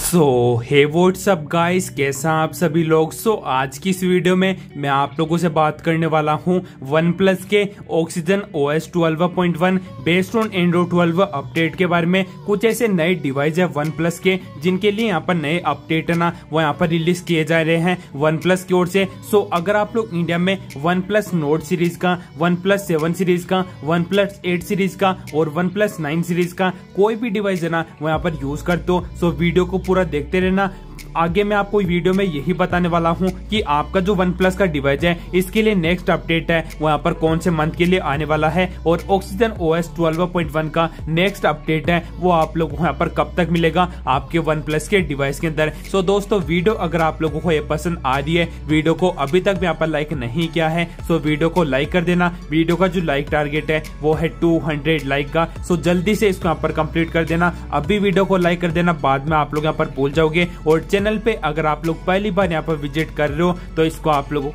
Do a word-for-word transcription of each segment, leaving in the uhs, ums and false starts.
सो हे WhatsApp guys, कैसा आप सभी लोग। सो so, आज की इस वीडियो में मैं आप लोगों से बात करने वाला हूं वन प्लस के Oxygen O S twelve point one based on Android twelve update के बारे में। कुछ ऐसे नए डिवाइस है वन प्लस के जिनके लिए यहाँ पर नए अपडेट है ना वो यहाँ पर रिलीज किए जा रहे हैं वन प्लस की ओर से। सो so, अगर आप लोग इंडिया में वन प्लस नोट सीरीज का, वन प्लस सेवन सीरीज का, वन प्लस एट सीरीज का और वन प्लस नाइन सीरीज का कोई भी डिवाइस है ना वो यहाँ पर यूज करते हो, सो वीडियो को पूरा देखते रहना। आगे मैं आपको वीडियो में यही बताने वाला हूं कि आपका जो वन प्लस का डिवाइस है इसके लिए नेक्स्ट अपडेट है वो यहाँ पर कौन से मंथ के लिए आने वाला है और Oxygen O S twelve point one का नेक्स्ट अपडेट है वो आप लोगों को यहाँ पर कब तक मिलेगा आपके वन प्लस के डिवाइस के अंदर। सो दोस्तों, वीडियो अगर आप लोगों को ये पसंद आ रही है, वीडियो को अभी तक यहाँ पर लाइक नहीं किया है, सो वीडियो को लाइक कर देना। वीडियो का जो लाइक टारगेट है वो है टू हंड्रेड लाइक का, सो जल्दी से इसको यहाँ पर कंप्लीट कर देना। अभी वीडियो को लाइक कर देना, बाद में आप लोग यहाँ पर भूल जाओगे। और चैनल पे अगर आप लोग पहली बार यहाँ पर विजिट कर रहे हो तो इसको आप लोगों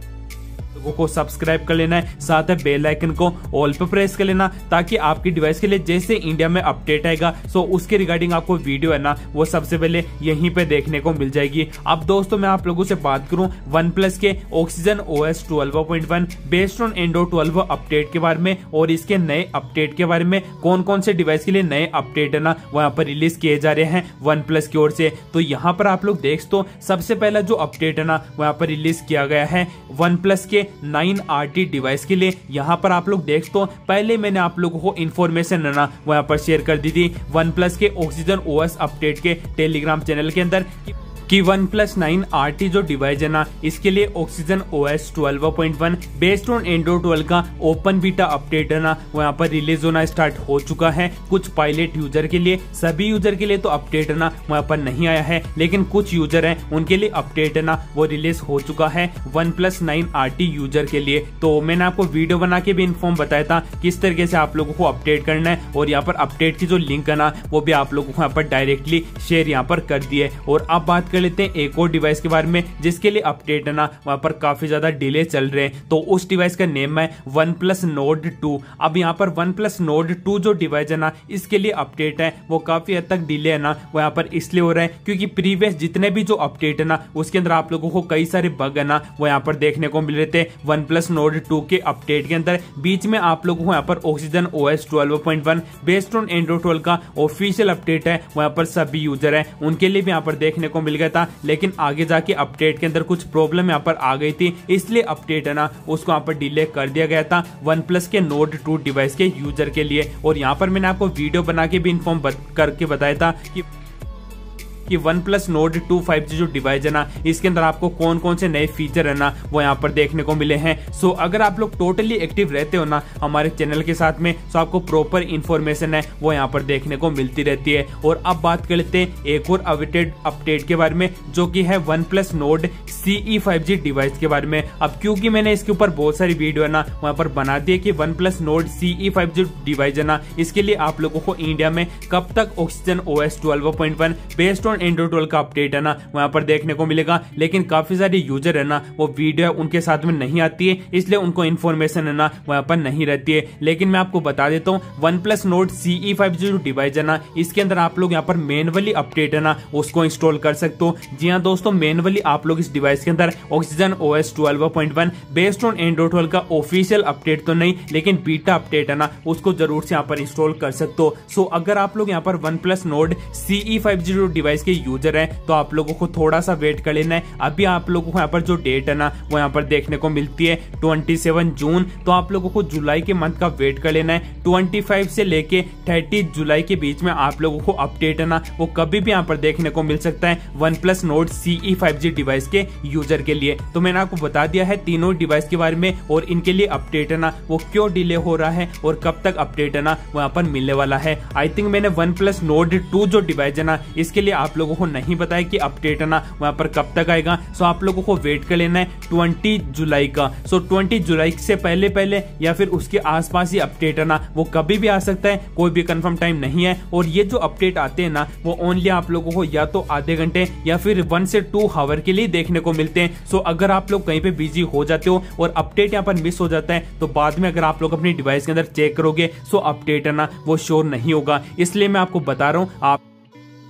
को सब्सक्राइब कर लेना है, साथ है बेल आइकन को ऑल पे प्रेस कर लेना ताकि आपकी डिवाइस के लिए जैसे इंडिया में अपडेट आएगा सो उसके रिगार्डिंग आपको वीडियो है ना वो सबसे पहले यहीं पे देखने को मिल जाएगी। अब दोस्तों, मैं आप लोगों से बात करूं वन प्लस के Oxygen O S twelve point one based on Android twelve update के बारे में और इसके नए अपडेट के बारे में, कौन कौन से डिवाइस के लिए नए अपडेट है ना वो यहाँ पर रिलीज किए जा रहे हैं वन प्लस की ओर से। तो यहाँ पर आप लोग देख तो सबसे पहला जो अपडेट है ना वो यहाँ पर रिलीज किया गया है वन प्लस के नाइन आर टी डिवाइस के लिए। यहाँ पर आप लोग देख तो पहले मैंने आप लोगों को इन्फॉर्मेशन है ना वो यहाँ पर शेयर कर दी थी वन प्लस के ऑक्सीजन ओ एस अपडेट के टेलीग्राम चैनल के अंदर कि OnePlus nine R T जो डिवाइस है ना इसके लिए Oxygen O S twelve point one based on Android twelve का ओपन बीटा अपडेट है ना वो यहाँ पर रिलीज होना स्टार्ट हो चुका है। कुछ पायलट यूजर के लिए, सभी यूजर के लिए तो अपडेट है ना वो यहाँ पर नहीं आया है, लेकिन कुछ यूजर हैं उनके लिए अपडेट है ना वो रिलीज हो चुका है OnePlus nine R T user के लिए। तो मैंने आपको वीडियो बना के भी इन्फॉर्म बताया था किस तरीके से आप लोगों को अपडेट करना है और यहाँ पर अपडेट की जो लिंक है ना वो भी आप लोगों को यहाँ पर डायरेक्टली शेयर यहाँ पर कर दिए। और अब बात कर लेते हैं एक और डिवाइस के बारे में जिसके लिए अपडेट है ना वहां पर काफी ज्यादा डिले चल रहे हैं। तो उस डिवाइस का नेम है वन प्लस नोड टू। अब यहाँ पर वन प्लस नोड टू जो डिवाइस है ना इसके लिए अपडेट है वो काफी हद तक डिले है ना वो यहाँ पर इसलिए हो रहा है क्योंकि प्रीवियस जितने भी जो अपडेट है ना उसके अंदर आप लोगों को कई सारे बग है ना वो यहाँ पर देखने को मिल रहे थे वन प्लस नोड टू के अपडेट के अंदर। बीच में आप लोगों को यहाँ पर Oxygen O S twelve point one based on Android twelve का ऑफिशियल अपडेट है वो यहाँ पर सभी यूजर है उनके लिए भी यहाँ पर देखने को मिल गया था, लेकिन आगे जाके अपडेट के अंदर कुछ प्रॉब्लम यहाँ पर आ गई थी, इसलिए अपडेट है ना उसको यहाँ पर डिले कर दिया गया था वन प्लस के नोड टू डिवाइस के यूजर के लिए। और यहाँ पर मैंने आपको वीडियो बना के भी इन्फॉर्म करके बताया था कि कि OnePlus Nord two five G जो डिवाइस है ना इसके अंदर आपको कौन कौन से नए फीचर है ना वो यहाँ पर देखने को मिले हैं। सो अगर आप लोग टोटली एक्टिव रहते हो ना हमारे चैनल के साथ में तो आपको प्रॉपर इंफॉर्मेशन है वो यहाँ पर देखने को मिलती रहती है। और अब बात कर लेते हैं एक और अवेटेड अपडेट के बारे में जो कि है OnePlus Nord C E five G device के बारे में। अब क्योंकि मैंने इसके ऊपर बहुत सारी वीडियो है ना वहाँ पर बना दी है कि OnePlus Nord C E five G device है ना इसके लिए आप लोगों को इंडिया में कब तक Oxygen O S twelve point one based on Android twelve का अपडेट है ना वहां पर देखने को मिलेगा, लेकिन काफी सारे यूजर है ना वो वीडियो उनके साथ में नहीं आती है इसलिए उनको इन्फॉर्मेशन है ना वहां पर नहीं रहती है। लेकिन मैं आपको बता देता हूँ OnePlus Nord C E five G जो डिवाइस है ना इसके अंदर आप लोग यहाँ पर मैनुअली अपडेट है ना उसको इंस्टॉल कर सकते हो। जी हाँ दोस्तों, मैनुअली आप लोग इस डिवाइस के अंदर Oxygen O S twelve point one based on Android twelve का ऑफिशियल अपडेट तो नहीं लेकिन बीटा अपडेट है ना उसको जरूर से यहाँ पर इंस्टॉल कर सकते हो। सो अगर आप लोग यहाँ पर OnePlus Nord C E five G जो डिवाइस के यूजर है तो आप लोगों को थोड़ा सा वेट कर लेना है। अभी आप लोगों को यहाँ पर जो डेट है ना वो यहाँ पर देखने को मिलती है सत्ताईस जून, तो आप लोगों को जुलाई के मंथ का वेट कर लेना है। पच्चीस से लेके तीस जुलाई के बीच में आप लोगों को अपडेट है ना वो कभी भी यहाँ पर देखने को मिल सकता है OnePlus Nord C E five G device के यूजर के लिए। तो मैंने आपको बता दिया है तीनों डिवाइस के बारे में और इनके लिए अपडेट है ना वो क्यों डिले हो रहा है और कब तक अपडेट है ना वो यहाँ पर मिलने वाला है। आई थिंक मैंने वन प्लस नोड टू जो डिवाइस है ना इसके लिए आप लोगों को नहीं बताया कि अपडेट है ना वहां पर कब तक आएगा। सो आप लोगों को वेट कर लेना है बीस जुलाई का। सो बीस जुलाई से पहले पहले या फिर उसके आसपास ही अपडेट है ना वो कभी भी आ सकता है, कोई भी कंफर्म टाइम नहीं है। और ये जो अपडेट आते हैं ना वो ओनली आप लोगों को या तो आधे घंटे या फिर वन से टू आवर के लिए देखने को मिलते हैं। सो अगर आप लोग कहीं पे बिजी हो जाते हो और अपडेट यहाँ पर मिस हो जाता है तो बाद में अगर आप लोग अपनी डिवाइस के अंदर चेक करोगे सो अपडेट है ना वो श्योर नहीं होगा। इसलिए मैं आपको बता रहा हूँ आप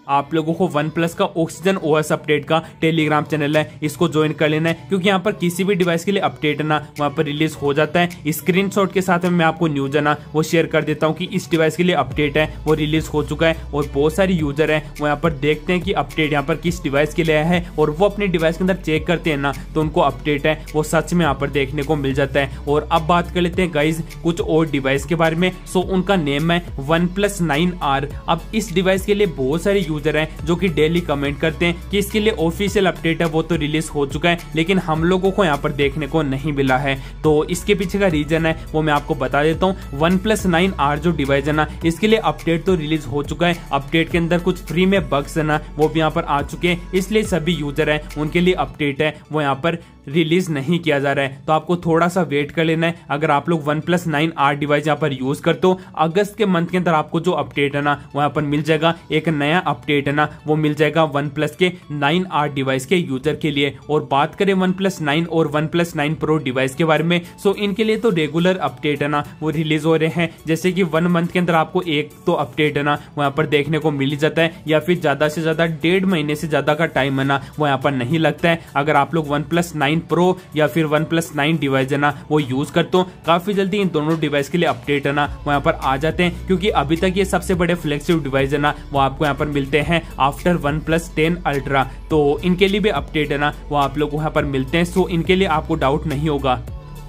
आप लोगों को वन प्लस का ऑक्सीजन ओएस अपडेट का टेलीग्राम चैनल है, इसको ज्वाइन कर लेना है, क्योंकि यहाँ पर किसी भी डिवाइस के लिए अपडेट है ना वहाँ पर रिलीज हो जाता है। स्क्रीनशॉट के साथ में मैं आपको न्यूज है ना वो शेयर कर देता हूँ कि इस डिवाइस के लिए अपडेट है वो रिलीज हो चुका है, और बहुत सारे यूजर हैं वो यहाँ पर देखते हैं कि अपडेट यहाँ पर किस डिवाइस के लिए आया है, और वो अपने डिवाइस के अंदर चेक करते हैं ना तो उनको अपडेट है वो सच में यहाँ पर देखने को मिल जाता है। और अब बात कर लेते हैं गाइज कुछ और डिवाइस के बारे में। सो उनका नेम है वन प्लस नाइन आर। अब इस डिवाइस के लिए बहुत सारे यूजर हैं जो कि डेली कमेंट करते हैं कि इसके लिए ऑफिशियल अपडेट है वो तो रिलीज हो चुका है, लेकिन हम लोगों को यहाँ पर देखने को नहीं मिला है। तो इसके पीछे का रीजन है वो मैं आपको बता देता हूँ। वन प्लस नाइन आर जो डिवाइस है ना इसके लिए अपडेट तो रिलीज हो चुका है, अपडेट के अंदर कुछ फ्री में बग्स है ना वो भी यहाँ पर आ चुके हैं, इसलिए सभी यूजर हैं उनके लिए अपडेट है वो यहाँ पर रिलीज नहीं किया जा रहा है। तो आपको थोड़ा सा वेट कर लेना है। अगर आप लोग OnePlus nine R device यहाँ पर यूज करते हो, अगस्त के मंथ के अंदर आपको जो अपडेट है ना वहाँ पर मिल जाएगा, एक नया अपडेट है ना वो मिल जाएगा वन प्लस के नाइन आर डिवाइस के यूजर के लिए। और बात करें वन प्लस नाइन और OnePlus nine pro device के बारे में, सो इनके लिए तो रेगुलर अपडेट है ना वो रिलीज हो रहे हैं, जैसे कि वन मंथ के अंदर आपको एक तो अपडेट है ना वहाँ पर देखने को मिल जाता है, या फिर ज्यादा से ज्यादा डेढ़ महीने से ज्यादा का टाइम है ना वो यहाँ पर नहीं लगता है। अगर आप लोग वन प्लस नाइन प्रो या फिर वन प्लस नाइन डिवाइस है ना वो यूज करते हो, काफी जल्दी इन दोनों डिवाइस के लिए अपडेट है ना वो यहाँ पर आ जाते हैं, क्योंकि अभी तक ये सबसे बड़े फ्लैगशिप डिवाइस है ना वो आपको यहाँ पर मिलते हैं after OnePlus ten ultra. तो इनके लिए भी अपडेट है ना वो आप लोग को यहाँ पर मिलते हैं, सो इनके लिए आपको डाउट नहीं होगा।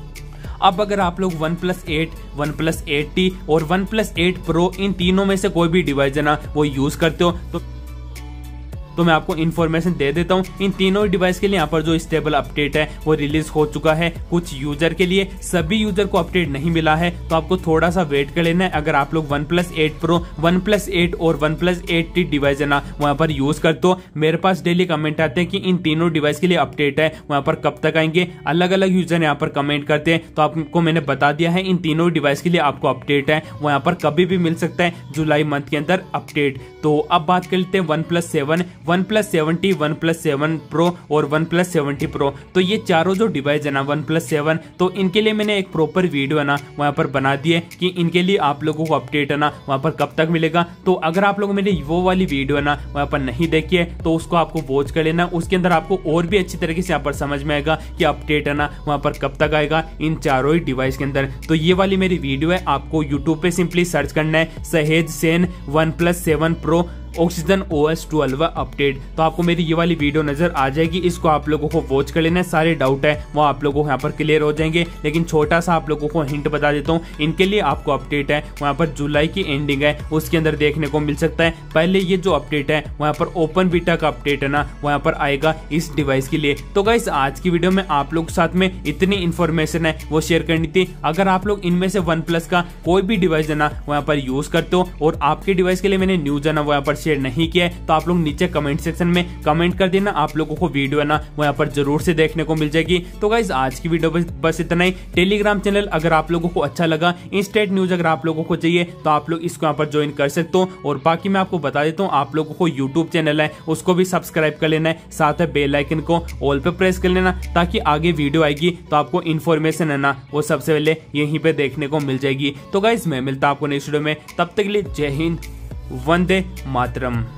अब अगर आप लोग OnePlus eight, OnePlus eight T और वन प्लस एट प्रो इन तीनों में से कोई भी डिवाइस है ना वो यूज करते हो तो तो मैं आपको इन्फॉर्मेशन दे देता हूँ। इन तीनों डिवाइस के लिए यहाँ पर जो स्टेबल अपडेट है वो रिलीज हो चुका है। कुछ यूजर के लिए, सभी यूजर को अपडेट नहीं मिला है, तो आपको थोड़ा सा वेट कर लेना है। अगर आप लोग OnePlus eight pro, OnePlus eight और OnePlus eight T device है ना वहाँ पर यूज करते हो, मेरे पास डेली कमेंट आते हैं कि इन तीनों डिवाइस के लिए अपडेट है वहाँ पर कब तक आएंगे। अलग अलग यूजर यहाँ पर कमेंट करते हैं, तो आपको मैंने बता दिया है इन तीनों डिवाइस के लिए आपको अपडेट है वो यहाँ पर कभी भी मिल सकता है, जुलाई मंथ के अंदर अपडेट। तो अब बात कर लेते हैं OnePlus seven, OnePlus seven T, OnePlus seven pro और वन प्लस सेवेंटी प्रो। तो ये चारों जो डिवाइस है ना वन प्लस सेवन, तो इनके लिए मैंने एक प्रॉपर वीडियो है ना वहाँ पर बना दी है कि इनके लिए आप लोगों को अपडेट है ना वहाँ पर कब तक मिलेगा। तो अगर आप लोगों मेरी वो वाली वीडियो है ना वहाँ पर नहीं देखी है तो उसको आपको वॉच कर लेना, उसके अंदर आपको और भी अच्छी तरीके से यहाँ पर समझ में आएगा कि अपडेट है ना वहाँ पर कब तक आएगा इन चारों ही डिवाइस के अंदर। तो ये वाली मेरी वीडियो है, आपको यूट्यूब पे सिंपली सर्च करना है सहेज सेन OnePlus seven pro Oxygen OS twelve update, तो आपको मेरी ये वाली वीडियो नजर आ जाएगी। इसको आप लोगों को वॉच कर लेना है, सारे डाउट है वो आप लोगों को यहाँ पर क्लियर हो जाएंगे। लेकिन छोटा सा आप लोगों को हिंट बता देता हूँ, इनके लिए आपको अपडेट है वहाँ पर जुलाई की एंडिंग है उसके अंदर देखने को मिल सकता है। पहले ये जो अपडेट है वहाँ पर ओपन बीटा का अपडेट है ना वहाँ पर आएगा इस डिवाइस के लिए। तो गाइस आज की वीडियो में आप लोग साथ में इतनी इन्फॉर्मेशन है वो शेयर करनी थी। अगर आप लोग इनमें से वन प्लस का कोई भी डिवाइस है ना वहाँ पर यूज करते हो और आपके डिवाइस के लिए मैंने न्यूज है ना वहाँ पर शेयर नहीं किया है, तो आप लोग नीचे कमेंट सेक्शन में कमेंट कर देना, आप लोगों को वीडियो है ना वो यहाँ पर जरूर से देखने को मिल जाएगी। तो गाइस आज की वीडियो बस, बस इतना ही। टेलीग्राम चैनल अगर आप लोगों को अच्छा लगा, इंस्टेंट न्यूज अगर आप लोगों को चाहिए तो आप लोग इसको यहाँ पर ज्वाइन कर सकते हो। और बाकी मैं आपको बता देता हूँ, आप लोगों को यूट्यूब चैनल है उसको भी सब्सक्राइब कर लेना है, साथ है बेल आइकन को ऑल पे प्रेस कर लेना, ताकि आगे वीडियो आएगी तो आपको इन्फॉर्मेशन है ना वो सबसे पहले यहीं पे देखने को मिल जाएगी। तो गाइस मैं मिलता हूं आपको नेक्स्ट वीडियो में, तब तक के लिए जय हिंद, वंदे मातरम।